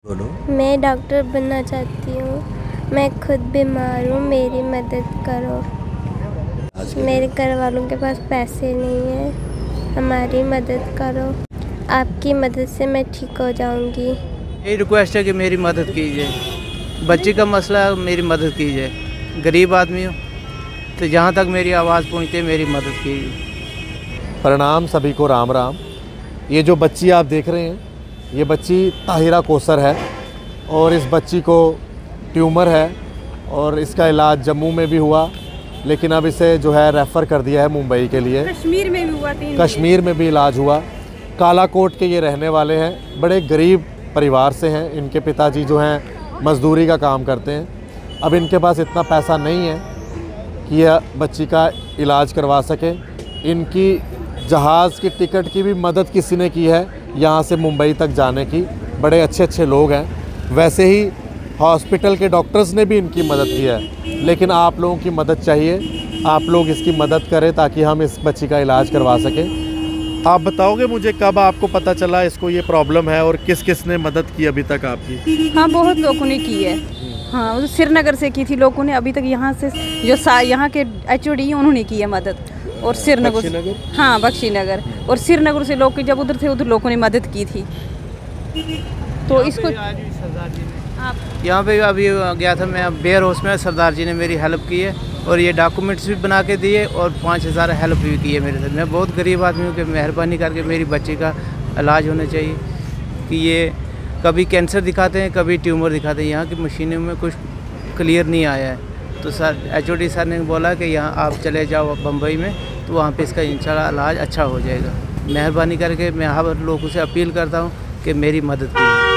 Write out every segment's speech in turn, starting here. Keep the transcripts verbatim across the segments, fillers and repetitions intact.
बोलो। मैं डॉक्टर बनना चाहती हूँ। मैं खुद बीमार हूँ, मेरी मदद करो। मेरे घर वालों के पास पैसे नहीं हैं, हमारी मदद करो। आपकी मदद से मैं ठीक हो जाऊँगी। यही रिक्वेस्ट है कि मेरी मदद कीजिए। बच्ची का मसला है, मेरी मदद कीजिए। गरीब आदमी हूँ, तो जहाँ तक मेरी आवाज़ पहुँचती है मेरी मदद कीजिए। प्रणाम सभी को, राम राम। ये जो बच्ची आप देख रहे हैं, ये बच्ची ताहिरा कौसर है और इस बच्ची को ट्यूमर है और इसका इलाज जम्मू में भी हुआ, लेकिन अब इसे जो है रेफ़र कर दिया है मुंबई के लिए। कश्मीर में भी हुआ, तीन कश्मीर में भी इलाज हुआ। कालाकोट के ये रहने वाले हैं, बड़े गरीब परिवार से हैं। इनके पिताजी जो हैं मज़दूरी का काम करते हैं। अब इनके पास इतना पैसा नहीं है कि यह बच्ची का इलाज करवा सके। इनकी जहाज़ की टिकट की भी मदद किसी ने की है, यहाँ से मुंबई तक जाने की। बड़े अच्छे अच्छे लोग हैं। वैसे ही हॉस्पिटल के डॉक्टर्स ने भी इनकी मदद की है, लेकिन आप लोगों की मदद चाहिए। आप लोग इसकी मदद करें ताकि हम इस बच्ची का इलाज करवा सकें। आप बताओगे मुझे कब आपको पता चला इसको ये प्रॉब्लम है और किस किस ने मदद की अभी तक आपकी? हाँ, बहुत लोगों ने की है। हाँ, वो श्रीनगर से की थी लोगों ने। अभी तक यहाँ से जो यहाँ के एच ओ डी उन्होंने की है मदद। और श्रीनगर, हाँ बख्शीनगर, और श्रीनगर से लोग जब उधर थे उधर लोगों ने मदद की थी। तो इसको यहाँ पे अभी गया था मैं बेयर हाउस में, सरदार जी ने मेरी हेल्प की है और ये डॉक्यूमेंट्स भी बना के दिए और पाँच हज़ार हेल्प भी की है मेरे साथ। मैं बहुत गरीब आदमी हूँ कि मेहरबानी करके मेरी बच्ची का इलाज होना चाहिए। कि ये कभी कैंसर दिखाते हैं, कभी ट्यूमर दिखाते हैं। यहाँ की मशीनों में कुछ क्लियर नहीं आया है, तो sir H O D sir ने बोला कि यहाँ आप चले जाओ बम्बई में, तो वहाँ पे इसका इंशाल्लाह इलाज अच्छा हो जाएगा। मेहरबानी करके मैं हर लोगों से अपील करता हूँ कि मेरी मदद कीजिए।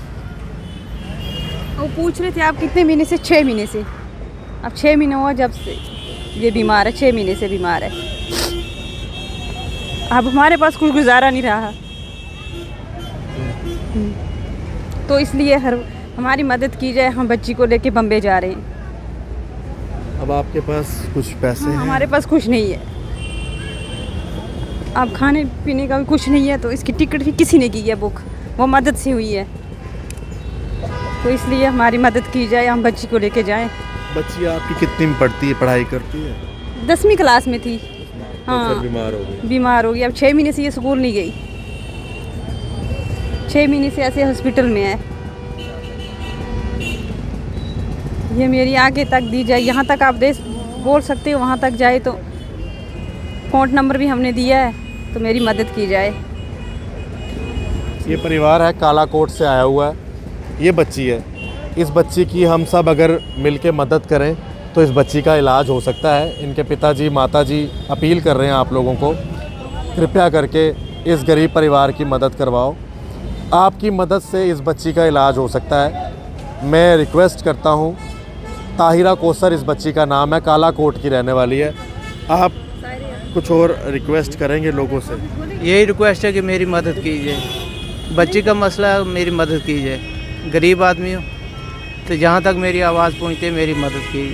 वो पूछ रहे थे आप कितने महीने से? छः महीने से। अब छः महीने हुआ जब से ये बीमार है, छः महीने से बीमार है। अब हमारे पास कुछ गुजारा नहीं रहा, तो इसलिए हर हमारी मदद की जाए। हम बच्ची को लेके बम्बे जा रहे हैं। अब आपके पास कुछ पैसे हाँ, हैं? हमारे पास कुछ नहीं है। अब खाने पीने का भी कुछ नहीं है, तो इसकी टिकट भी किसी ने की है बुक, वो मदद से हुई है। तो इसलिए हमारी मदद की जाए, हम बच्ची को लेके जाएं। बच्ची आपकी कितनी में पढ़ती है, पढ़ाई करती है? दसवीं क्लास में थी। तो हाँ, फिर बीमार हो गई। बीमार हो गई। अब छः महीने से ये स्कूल नहीं गई, छः महीने से ऐसे हॉस्पिटल में है। ये मेरी आगे तक दी जाए, यहाँ तक आप दे बोल सकते हो, वहाँ तक जाए। तो फ़ोन नंबर भी हमने दिया है, तो मेरी मदद की जाए। ये परिवार है, कालाकोट से आया हुआ है। ये बच्ची है। इस बच्ची की हम सब अगर मिलके मदद करें तो इस बच्ची का इलाज हो सकता है। इनके पिताजी माताजी अपील कर रहे हैं आप लोगों को, कृपया करके इस गरीब परिवार की मदद करवाओ। आपकी मदद से इस बच्ची का इलाज हो सकता है। मैं रिक्वेस्ट करता हूँ, ताहिरा कौसर इस बच्ची का नाम है, कालाकोट की रहने वाली है। आप कुछ और रिक्वेस्ट करेंगे लोगों से? यही रिक्वेस्ट है कि मेरी मदद कीजिए। बच्ची का मसला है, मेरी मदद कीजिए। गरीब आदमी हूँ, तो जहाँ तक मेरी आवाज़ पहुँचती है मेरी मदद कीजिए।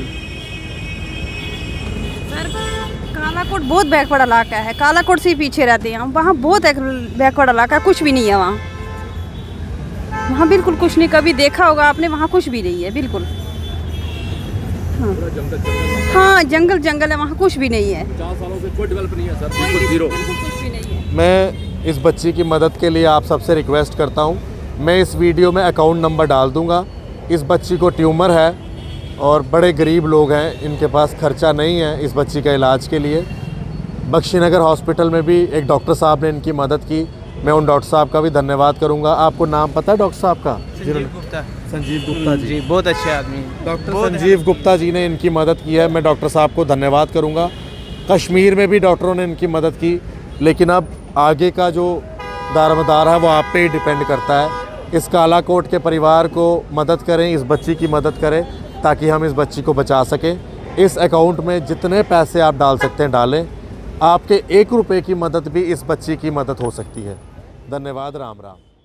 सर, कालाकोट बहुत बैकवर्ड इलाका है। कालाकोट से ही पीछे रहते हैं हम। वहाँ बहुत एक बैकवर्ड इलाका है, कुछ भी नहीं है वहाँ। वहाँ बिल्कुल कुछ नहीं। कभी देखा होगा आपने, वहाँ कुछ भी नहीं है बिल्कुल। हाँ, हाँ जंगल जंगल है, वहाँ कुछ भी नहीं है। चार सालों से कोई डेवलप नहीं है सर, बिल्कुल जीरो। कुछ भी नहीं है। मैं इस बच्ची की मदद के लिए आप सबसे रिक्वेस्ट करता हूँ। मैं इस वीडियो में अकाउंट नंबर डाल दूँगा। इस बच्ची को ट्यूमर है और बड़े गरीब लोग हैं, इनके पास खर्चा नहीं है इस बच्ची का इलाज के लिए। बख्शीनगर हॉस्पिटल में भी एक डॉक्टर साहब ने इनकी मदद की। मैं उन डॉक्टर साहब का भी धन्यवाद करूंगा। आपको नाम पता है डॉक्टर साहब का? संजीव गुप्ता। संजीव गुप्ता जी, जी बहुत अच्छे आदमी। डॉक्टर संजीव गुप्ता जी ने इनकी मदद की है। मैं डॉक्टर साहब को धन्यवाद करूंगा। कश्मीर में भी डॉक्टरों ने इनकी मदद की, लेकिन अब आगे का जो दारोमदार है वो आप पे ही डिपेंड करता है। इस कालाकोट के परिवार को मदद करें, इस बच्ची की मदद करें ताकि हम इस बच्ची को बचा सकें। इस अकाउंट में जितने पैसे आप डाल सकते हैं डालें। आपके एक रुपए की मदद भी इस बच्ची की मदद हो सकती है। धन्यवाद। राम राम।